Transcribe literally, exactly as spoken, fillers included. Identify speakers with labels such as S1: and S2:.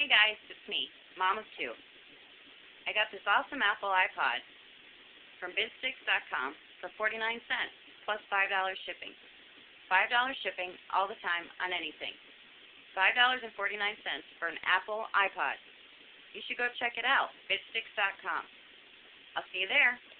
S1: Hey guys, it's me, Mom of Two. I got this awesome Apple iPod from bid sticks dot com for forty-nine cents plus five dollars shipping. five dollars shipping all the time on anything. five dollars and forty-nine cents for an Apple iPod. You should go check it out, bid sticks dot com. I'll see you there.